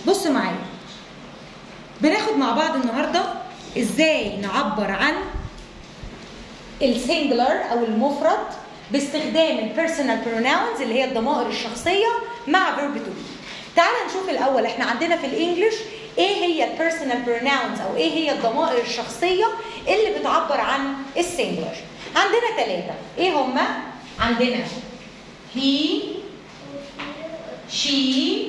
بصوا معايا، بناخد مع بعض النهارده ازاي نعبر عن السنجلر او المفرد باستخدام البيرسونال بروناونز اللي هي الضمائر الشخصيه مع فيرب تو بي. تعال نشوف الاول احنا عندنا في الانجليش ايه هي البيرسونال بروناونز او ايه هي الضمائر الشخصيه اللي بتعبر عن السنجلر. عندنا 3. ايه هما؟ عندنا he, she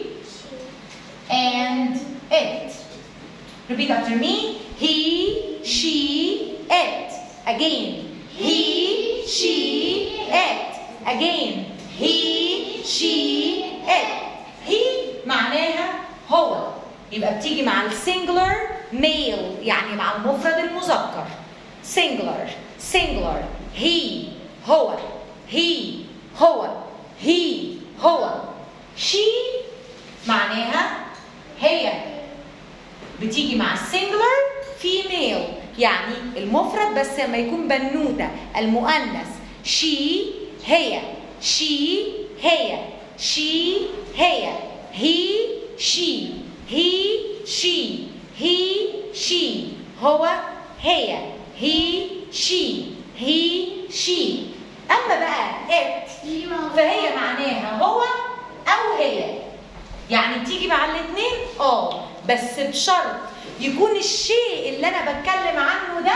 and it. Repeat after me. He, she, it. Again. He, she, it. Again. He, she, it. He معناها هو، يبقى بتيجي مع السنجلر ميل يعني مع المفرد المذكر. singular singular. he هو، he هو، he هو. she معناها هي، بتيجي مع السنجلر فيميل يعني المفرد بس لما يكون بنوته المؤنث. she هي، she هي، she هي. he she he she he she هو هي، he she he she. اما بقى it فهي معناها هو او هي، يعني بتيجي مع الاثنين بس بشرط يكون الشيء اللي انا بتكلم عنه ده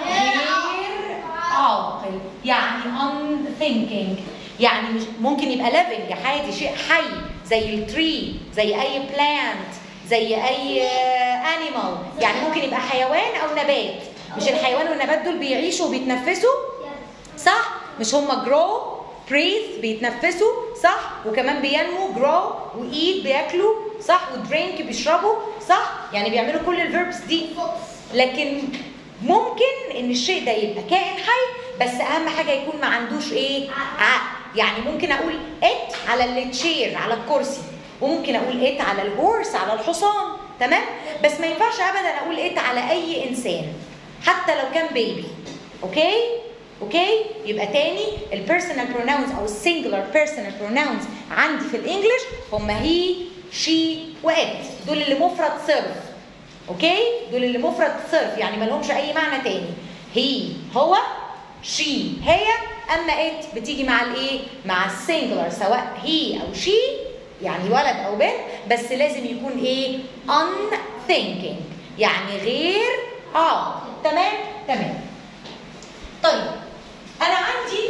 غير عاقل، يعني unthinking، يعني مش ممكن يبقى living عادي، شيء حي زي التري، زي اي plant، زي اي animal، يعني ممكن يبقى حيوان او نبات. مش الحيوان والنبات دول بيعيشوا وبيتنفسوا صح؟ مش هما grow breathe بيتنفسوا صح؟ وكمان بينمو grow وeat بياكلوا صح؟ ودرينك بيشربوا صح؟ يعني بيعملوا كل الفيربس دي. لكن ممكن ان الشيء ده يبقى كائن حي بس اهم حاجه يكون ما عندوش ايه؟ عقل. يعني ممكن اقول it على التشير على الكرسي، وممكن اقول it على الهورس على الحصان، تمام؟ بس ما ينفعش ابدا اقول it على اي انسان حتى لو كان بيبي. اوكي؟ يبقى تاني البيرسونال بروناونز او السنجلر بيرسونال بروناونز عندي في الانجليش هم هي شي وات، دول اللي مفرد صرف. اوكي؟ دول اللي مفرد صرف يعني ما لهمش اي معنى تاني. هي هو، شي هي، اما ات بتيجي مع الايه؟ مع السنجلر سواء هي او شي يعني ولد او بنت، بس لازم يكون ايه؟ unthinking يعني غير عاقل. تمام. طيب انا عندي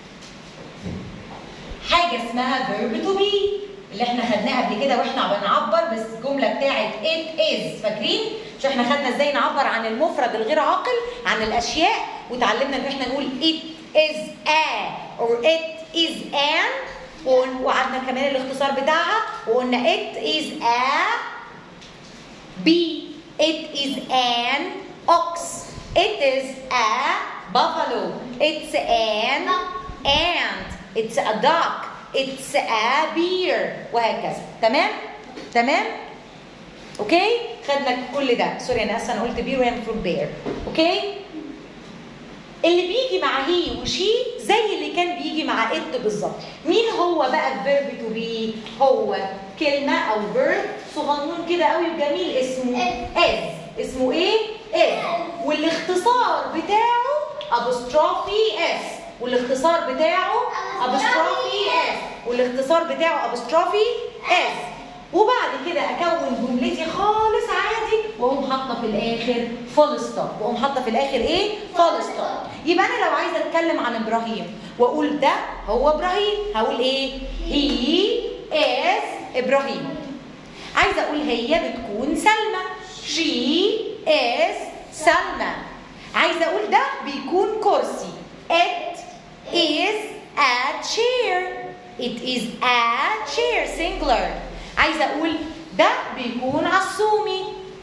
حاجه اسمها verb to be اللي احنا خدناها قبل كده واحنا بنعبر، بس الجمله بتاعت it is، فاكرين؟ مش احنا خدنا ازاي نعبر عن المفرد الغير عاقل عن الاشياء، وتعلمنا ان احنا نقول it is a or it is an، وقعدنا كمان الاختصار بتاعها وقلنا it is a bee، it is an ox، it is a buffalo، it's an ant، it's a duck، it's a bear، وهكذا. تمام؟ اوكي؟ خدنا كل ده. سوري انا اسفه انا قلت بير وهي المفروض بير. اوكي؟ اللي بيجي مع هي وشي زي اللي كان بيجي مع ات بالظبط. مين هو بقى الفيرب تو بي؟ هو كلمه او فيرب صغنون كده قوي وجميل اسمه از. اسمه ايه؟ از. والاختصار بتاعه ابوستروفي اس، والاختصار بتاعه ابوستروفي اس، والاختصار بتاعه ابوستروفي اس. وبعد كده اكون جملتي خالص عادي واقوم حاطه في الاخر فول ستوب، واقوم حاطه في الاخر ايه؟ فول ستوب. يبقى انا لو عايزه اتكلم عن ابراهيم واقول ده هو ابراهيم هقول ايه؟ هي از ابراهيم. عايزه اقول هي بتكون سلمى، شي از سلمى. عايزه اقول ده بيكون كرسي، it is a chair، it is a chair singular. عايزه اقول ده بيكون عصومي،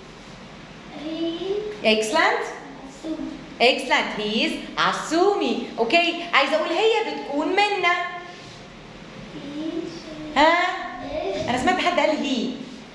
excellent he is عصومي. اوكي؟ عايزه اقول هي بتكون منى، انا سمعت حد قال هي،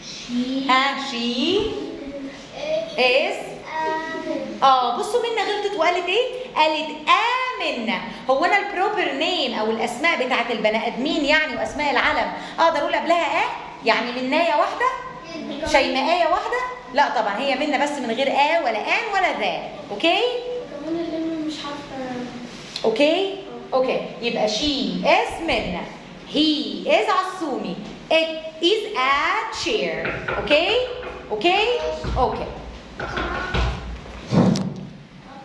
she is بصوا منى غلطت وقالت ايه؟ قالت منى. هو انا البروبر نيم او الاسماء بتاعت البني ادمين يعني واسماء العلم اقدر اقول قبلها يعني منايه واحده؟ شيماءية واحدة؟ لا طبعا هي منا بس من غير ولا ان ولا ذا. اوكي؟ كمان اللي مش حاطه. اوكي؟ اوكي يبقى she is منا. He is عصومي. It is a chair. اوكي؟ اوكي؟ اوكي.